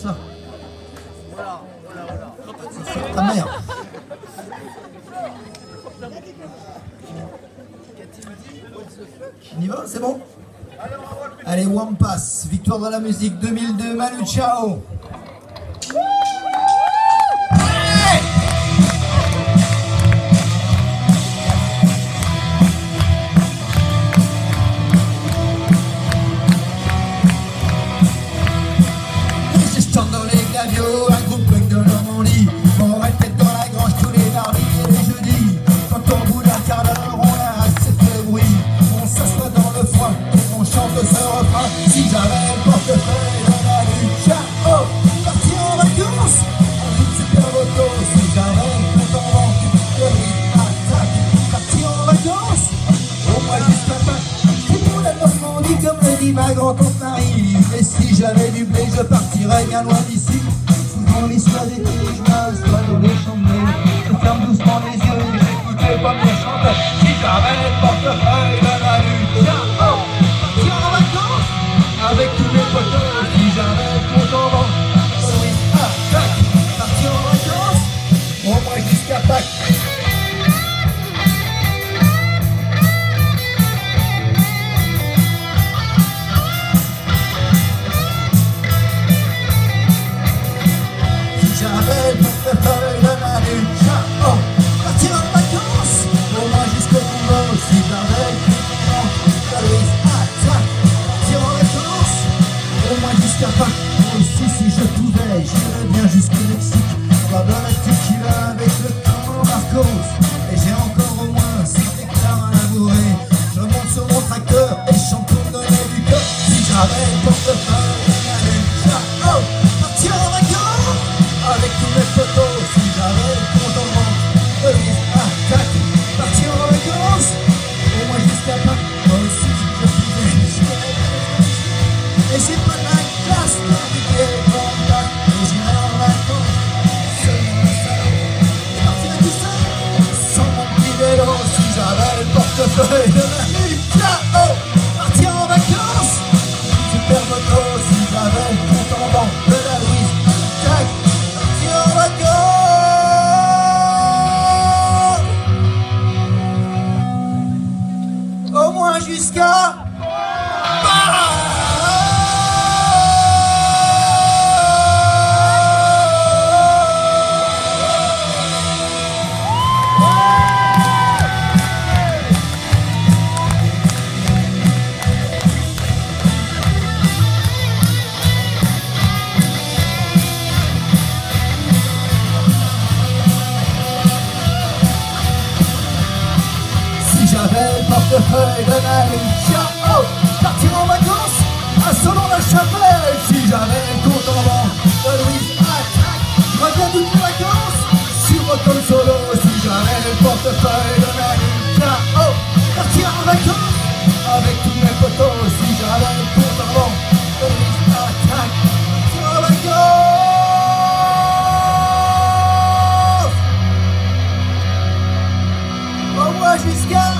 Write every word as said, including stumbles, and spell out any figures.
ça. C'est ta mère. On y va, c'est bon? Allez, Wampas, victoire de la musique deux mille deux, Manu Chao. Dans les glaviots, un groupe punk de Normandie. On répète dans la grange tous les mardis et les jeudis. Quand au bout d'un quart d'heure, on a assez fait bruit. On s'assoit dans le foin et on chante ce refrain. Si j'avais le portefeuille de la lutte, oh, parti en vacances, en une super moto. Si j'avais le compte en banque, le rythme attaque. Parti en vacances, au moins jusqu'à Pâques. C'est pour la Normandie comme le dit ma grand-tante Marie. Et si j'avais du blé, je partirais bien loin d'ici. Souvent l'histoire d'été, je m'assois dans les chambres. Je ferme doucement les yeux et j'écoutais pas mes chanteurs. Si j'avais le portefeuille de la lutte, oh, partir en vacances avec tous mes potos. Si j'avais le compte en banque, oui, ah, tac, partir en vacances, au moins jusqu'à Pâques. J'avais le portefeuille de ma lutte, oh, partir en vacances, au moins jusqu'au Congo. Si j'avais le compte de Louise, attaque, partir en vacances, au moins jusqu'à Pâques. Moi aussi, si je pouvais, j'irais bien jusqu'au Mexique. Pas de la tequila avec le temps Marcos. Et j'ai encore au moins six hectares à labourer. Je monte sur mon tracteur et je chante pour donner du cœur. Si j'avais le portefeuille de ma lutte, oh, partir en vacances avec tous mes photos. Si j'avais le compte en banque, oui, attaque, partir en vacances, au moins jusqu'à Pâques. Moi aussi, si je pouvais, j'irais. Et j'ai pas de la classe dans les pieds pour le bac. Et j'irais en vacances, seulement un salon. Je partirais tout seul, sans mon petit vélo. Si j'avais le portefeuille de ma lutte, oh, partir en vacances, super moto. Si j'avais le compte en banque de la Louise, attaque, en vacances, au moins jusqu'à j'avais le portefeuille de la lutte, oh, partir en vacances à Salon-la-Chapelle. Si j'avais le compte en banque de Louise, attaque, je reviens toutes les vacances sur Moto Solo. Si j'avais le portefeuille de la lutte, oh, partir en vacances avec tous mes potos. Si j'avais le compte en banque de Louise, attaque, partir en vacances, au moins jusqu'à